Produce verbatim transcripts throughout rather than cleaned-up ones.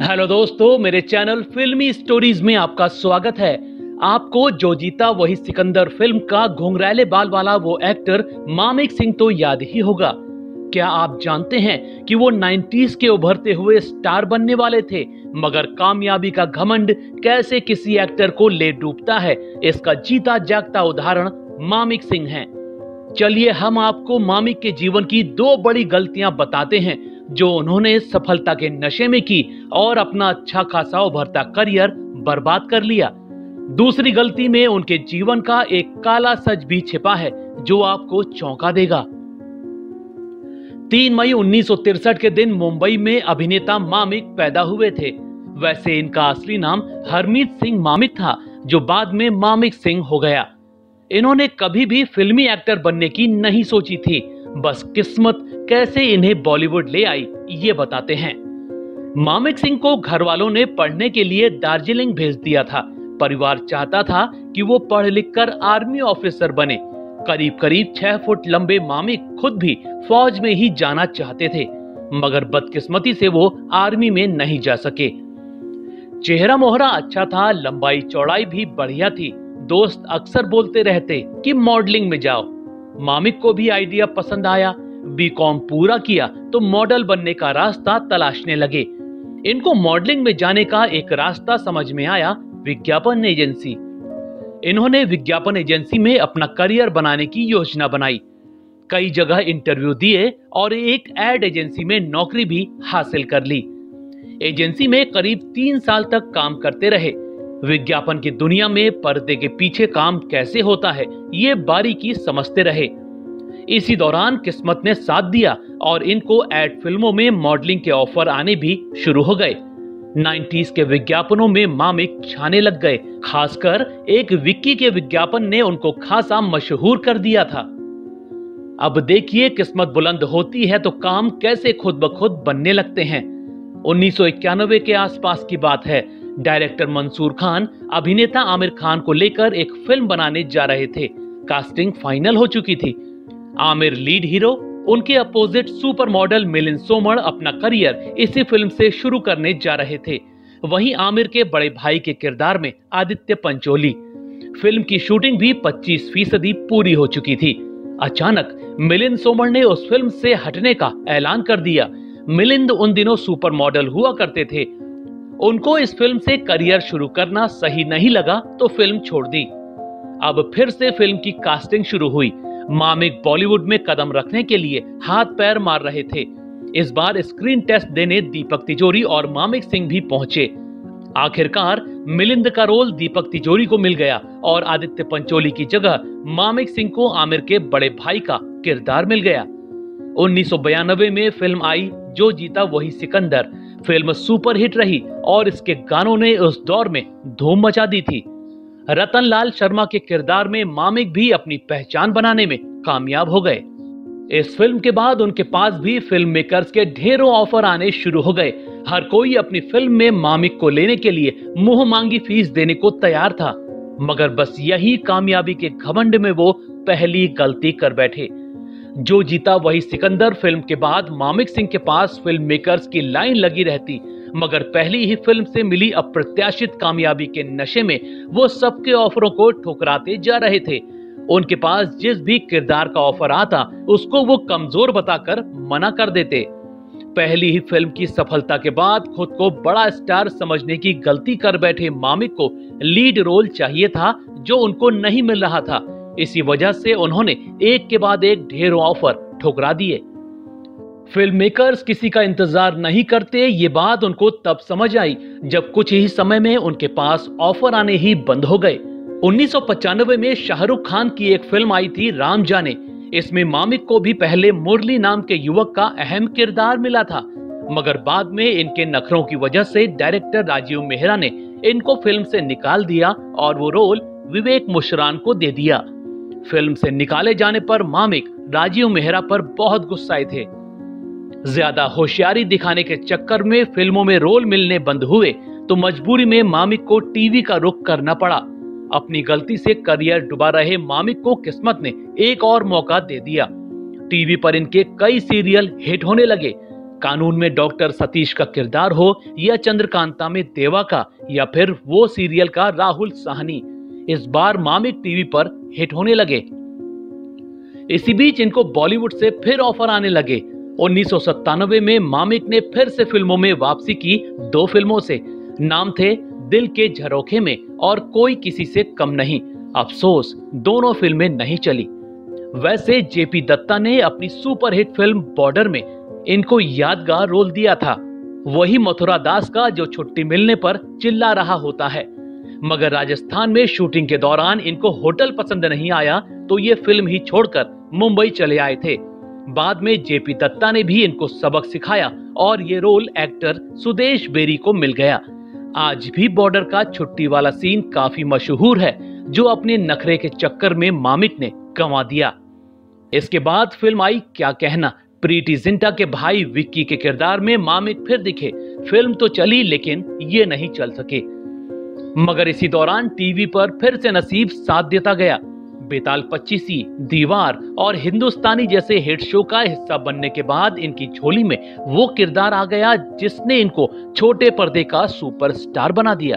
Hello दोस्तों, मेरे channel फिल्मी स्टोरीज में आपका स्वागत है। आपको जो जीता वही सिकंदर फिल्म का घुंघराले बाल वाला वो एक्टर मामिक सिंह तो याद ही होगा। क्या आप जानते हैं कि वो नाइंटीज़ के उभरते हुए स्टार बनने वाले थे, मगर कामयाबी का घमंड कैसे किसी एक्टर को ले डूबता है, इसका जीता जागता उदाहरण मामिक सिंह है। चलिए हम आपको मामिक के जीवन की दो बड़ी गलतियां बताते हैं जो उन्होंने सफलता के नशे में की और अपना अच्छा खासा उभरता करियर बर्बाद कर लिया। दूसरी गलती में उनके जीवन का एक काला सच भी छिपा है जो आपको चौंका देगा। तीन मई उन्नीस सौ तिरसठ के दिन मुंबई में अभिनेता मामिक पैदा हुए थे। वैसे इनका असली नाम हरमीत सिंह मामिक था, जो बाद में मामिक सिंह हो गया। इन्होंने कभी भी फिल्मी एक्टर बनने की नहीं सोची थी, बस किस्मत कैसे इन्हें बॉलीवुड ले आई ये बताते हैं। मामिक सिंह को घर वालों ने पढ़ने के लिए दार्जिलिंग भेज दिया था। परिवार चाहता था कि वो पढ़ लिख कर आर्मी ऑफिसर बने। करीब करीब छह फुट लंबे मामिक खुद भी फौज में ही जाना चाहते थे, मगर बदकिस्मती से वो आर्मी में नहीं जा सके। चेहरा मोहरा अच्छा था, लंबाई चौड़ाई भी बढ़िया थी। दोस्त अक्सर बोलते रहते कि मॉडलिंग में जाओ। मामिक को भी आइडिया पसंद आया। बीकॉम पूरा किया तो मॉडल बनने का रास्ता तलाशने लगे। इनको मॉडलिंग में जाने का एक रास्ता समझ में आया, विज्ञापन एजेंसी। इन्होंने विज्ञापन एजेंसी में अपना करियर बनाने की योजना बनाई। कई जगह इंटरव्यू दिए और एक एड एजेंसी में नौकरी भी हासिल कर ली। एजेंसी में करीब तीन साल तक काम करते रहे। विज्ञापन की दुनिया में पर्दे के पीछे काम कैसे होता है ये बारीकी समझते रहे। इसी दौरान किस्मत ने साथ दिया और इनको एड फिल्मों में मॉडलिंग के ऑफर आने भी शुरू हो गए। नाइंटीज़ के विज्ञापनों में मामिक छाने लग गए। खासकर एक विक्की के विज्ञापन ने उनको खासा मशहूर कर दिया था। अब देखिए किस्मत बुलंद होती है तो काम कैसे खुद ब खुद बनने लगते हैं। उन्नीस सौ इक्यानवे के आसपास की बात है। डायरेक्टर मंसूर खान अभिनेता आमिर खान को लेकर एक फिल्म बनाने जा रहे थे। कास्टिंग फाइनल हो चुकी थी। आमिर लीड हीरो, उनके opposite supermodel Milind Soman अपना करियर इसी फिल्म से शुरू करने जा रहे थे। वहीं आमिर के बड़े भाई के किरदार में आदित्य पंचोली। फिल्म की शूटिंग भी पच्चीस फीसदी पूरी हो चुकी थी। अचानक मिलिंद सोमण ने उस फिल्म से हटने का ऐलान कर दिया। मिलिंद उन दिनों सुपर मॉडल हुआ करते थे। उनको इस फिल्म से करियर शुरू करना सही नहीं लगा तो फिल्म छोड़ दी। अब फिर से फिल्म की कास्टिंग शुरू हुई। मामिक बॉलीवुड में कदम रखने के लिए हाथ पैर मार रहे थे। इस बार स्क्रीन टेस्ट देने दीपक तिजोरी और मामिक सिंह भी पहुंचे। आखिरकार मिलिंद का रोल दीपक तिजोरी को मिल गया और आदित्य पंचोली की जगह मामिक सिंह को आमिर के बड़े भाई का किरदार मिल गया। उन्नीस सौ बयानबे में फिल्म आई जो जीता वही सिकंदर। फिल्म सुपरहिट रही और इसके गानों ने उस दौर में धूम मचा दी थी। रतन लाल शर्मा के किरदार में मामिक भी अपनी पहचान बनाने में कामयाब हो गए। इस फिल्म के बाद उनके पास भी फिल्म मेकर्स के ढेरों ऑफर आने शुरू हो गए। हर कोई अपनी फिल्म में मामिक को लेने के लिए मुंह मांगी फीस देने को तैयार था, मगर बस यही कामयाबी के घमंड में वो पहली गलती कर बैठे। जो जीता वही सिकंदर फिल्म के बाद मामिक सिंह के पास फिल्म मेकर्स की लाइन लगी रहती, मगर पहली ही फिल्म से मिली अप्रत्याशित कामयाबी के नशे में वो सबके ऑफरों को ठुकराते जा रहे थे। उनके पास जिस भी किरदार का ऑफर आता उसको वो कमजोर बताकर मना कर देते। पहली ही फिल्म की सफलता के बाद खुद को बड़ा स्टार समझने की गलती कर बैठे मामिक को लीड रोल चाहिए था जो उनको नहीं मिल रहा था। इसी वजह से उन्होंने एक के बाद एक ढेरों ऑफर ठुकरा दिए। फिल्म मेकर्स किसी का इंतजार नहीं करते, ये बात उनको तब समझ आई जब कुछ ही समय में उनके पास ऑफर आने ही बंद हो गए। उन्नीस सौ पचानवे में शाहरुख खान की एक फिल्म आई थी राम जाने। इसमें मामिक को भी पहले मुरली नाम के युवक का अहम किरदार मिला था, मगर बाद में इनके नखरों की वजह से डायरेक्टर राजीव मेहरा ने इनको फिल्म से निकाल दिया और वो रोल विवेक मुशरान को दे दिया। फिल्म से निकाले जाने पर मामिक राजीव मेहरा पर बहुत गुस्साए थे। ज्यादा होशियारी दिखाने के चक्कर में फिल्मों में रोल मिलने बंद हुए तो मजबूरी में मामिक को टीवी का रुख करना पड़ा। अपनी गलती से करियर डुबा रहे मामिक को किस्मत ने एक और मौका दे दिया। टीवी पर इनके कई सीरियल हिट होने लगे। कानून में डॉक्टर सतीश का किरदार हो या चंद्रकांता में देवा का या फिर वो सीरियल का राहुल साहनी, इस बार मामिक टीवी पर हिट होने लगे। इसी बीच इनको बॉलीवुड से फिर ऑफर आने लगे। उन्नीस सौ सत्तानवे में मामिक ने फिर से फिल्मों में वापसी की, दो फिल्मों से। नाम थे दिल के झरोखे में और कोई किसी से कम नहीं। अफसोस दोनों फिल्में नहीं चली। वैसे जेपी दत्ता ने अपनी सुपरहिट फिल्म बॉर्डर में इनको यादगार रोल दिया था, वही मथुरा दास का जो छुट्टी मिलने पर चिल्ला रहा होता है। मगर राजस्थान में शूटिंग के दौरान इनको होटल पसंद नहीं आया तो ये फिल्म ही छोड़कर मुंबई चले आए थे। बाद में जेपी दत्ता ने भी इनको सबक सिखाया और ये रोल एक्टर सुदेश बेरी को मिल गया। आज भी बॉर्डर का छुट्टी वाला सीन काफी मशहूर है, जो अपने नखरे के चक्कर में मामिक ने गंवा दिया। इसके बाद फिल्म आई क्या कहना। प्रीति जिंटा के भाई विक्की के किरदार में मामिक फिर दिखे। फिल्म तो चली लेकिन ये नहीं चल सके। मगर इसी दौरान टीवी पर फिर से नसीब साथ देता गया। बेताल पच्चीसी, दीवार और हिंदुस्तानी जैसे हिट शो का हिस्सा बनने के बाद इनकी झोली में वो किरदार आ गया जिसने इनको छोटे पर्दे का सुपरस्टार बना दिया।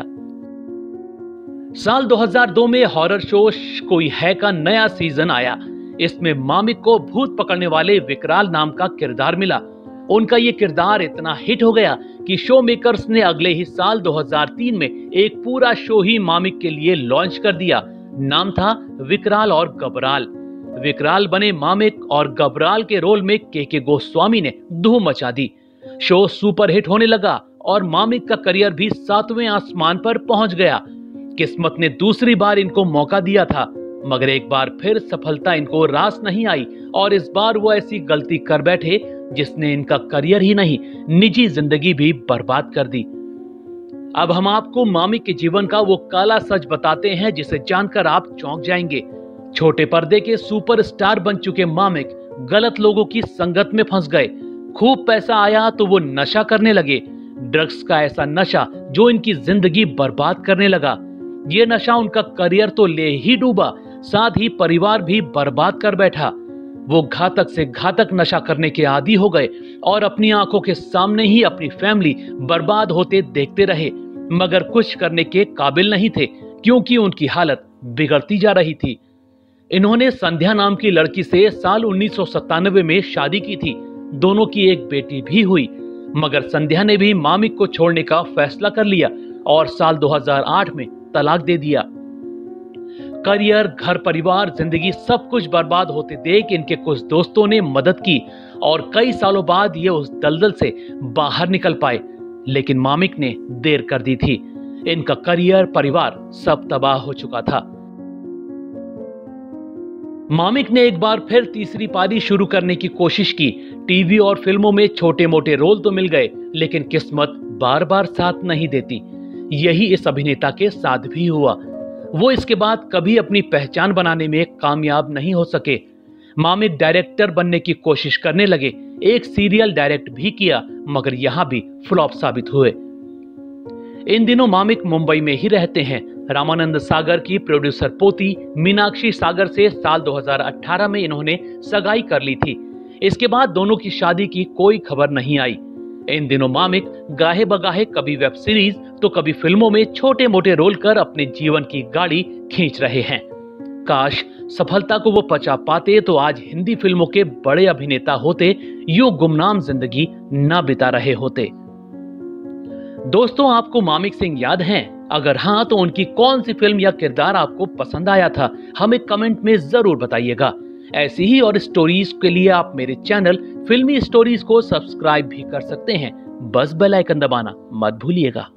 साल दो हज़ार दो में हॉरर शो कोई है का नया सीजन आया। इसमें मामिक को भूत पकड़ने वाले विकराल नाम का किरदार मिला। उनका ये किरदार इतना हिट हो गया कि शो मेकर्स ने अगले ही साल दो हज़ार तीन में एक पूरा शो ही मामिक के लिए लॉन्च कर दिया। नाम था विकराल और गबराल। विकराल बने मामिक और गबराल के रोल में के के गोस्वामी ने धूम मचा दी। शो सुपरहिट होने लगा और मामिक का करियर भी सातवें आसमान पर पहुंच गया। किस्मत ने दूसरी बार इनको मौका दिया था, मगर एक बार फिर सफलता इनको रास नहीं आई और इस बार वो ऐसी गलती कर बैठे जिसने इनका करियर ही नहीं, निजी जिंदगी भी बर्बाद कर दी। अब हम आपको मामिक के जीवन का वो काला सच बताते हैं जिसे जानकर आप चौंक जाएंगे। छोटे पर्दे के सुपरस्टार बन चुके मामिक गलत लोगों की संगत में फंस गए। खूब पैसा आया तो वो नशा करने लगे। ड्रग्स का ऐसा नशा जो इनकी जिंदगी बर्बाद करने लगा। ये नशा उनका करियर तो ले ही डूबा, साथ ही परिवार भी बर्बाद कर बैठा। वो घातक से घातक नशा करने के आदी हो गए और अपनी आंखों के सामने ही अपनी फैमिली बर्बाद होते देखते रहे, मगर कुछ करने के काबिल नहीं थे क्योंकि उनकी हालत बिगड़ती जा रही थी। इन्होंने संध्या नाम की लड़की से साल उन्नीस सौ सत्तानवे में शादी की थी। दोनों की एक बेटी भी हुई, मगर संध्या ने भी मामिक को छोड़ने का फैसला कर लिया और साल दो हज़ार आठ में तलाक दे दिया। करियर, घर परिवार, जिंदगी सब कुछ बर्बाद होते देख इनके कुछ दोस्तों ने मदद की और कई सालों बाद ये उस दलदल से बाहर निकल पाए, लेकिन मामिक ने देर कर दी थी। इनका करियर, परिवार सब तबाह हो चुका था। मामिक ने एक बार फिर तीसरी पारी शुरू करने की कोशिश की। टीवी और फिल्मों में छोटे मोटे रोल तो मिल गए, लेकिन किस्मत बार बार साथ नहीं देती। यही इस अभिनेता के साथ भी हुआ। वो इसके बाद कभी अपनी पहचान बनाने में कामयाब नहीं हो सके। मामिक डायरेक्टर बनने की कोशिश करने लगे, एक सीरियल डायरेक्ट भी किया, मगर यहां भी फ्लॉप साबित हुए। इन दिनों मामिक मुंबई में ही रहते हैं। रामानंद सागर की प्रोड्यूसर पोती मीनाक्षी सागर से साल दो हज़ार अठारह में इन्होंने सगाई कर ली थी। इसके बाद दोनों की शादी की कोई खबर नहीं आई। इन दिनों मामिक गाहे बगाहे कभी वेब सीरीज तो कभी फिल्मों में छोटे मोटे रोल कर अपने जीवन की गाड़ी खींच रहे हैं। काश सफलता को वो पचा पाते तो आज हिंदी फिल्मों के बड़े अभिनेता होते, यूं गुमनाम जिंदगी ना बिता रहे होते। दोस्तों, आपको मामिक सिंह याद हैं? अगर हाँ तो उनकी कौन सी फिल्म या किरदार आपको पसंद आया था, हमें कमेंट में जरूर बताइएगा। ऐसी ही और स्टोरीज के लिए आप मेरे चैनल फिल्मी स्टोरीज को सब्सक्राइब भी कर सकते हैं। बस बेल आइकन दबाना मत भूलिएगा।